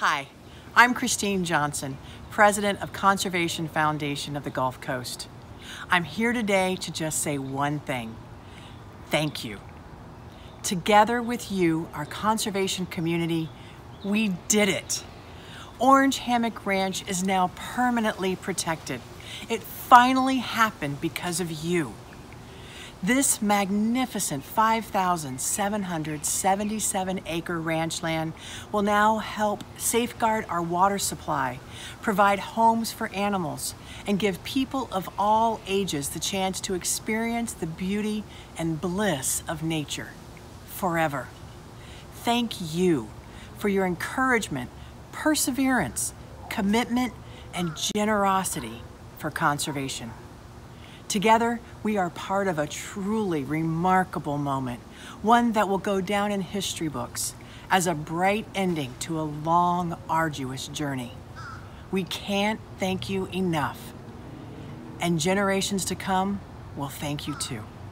Hi, I'm Christine Johnson, President of Conservation Foundation of the Gulf Coast. I'm here today to just say one thing: thank you. Together with you, our conservation community, we did it. Orange Hammock Ranch is now permanently protected. It finally happened because of you. This magnificent 5,777 acre ranch land will now help safeguard our water supply, provide homes for animals, and give people of all ages the chance to experience the beauty and bliss of nature forever. Thank you for your encouragement, perseverance, commitment, and generosity for conservation. Together, we are part of a truly remarkable moment, one that will go down in history books as a bright ending to a long, arduous journey. We can't thank you enough, and generations to come will thank you too.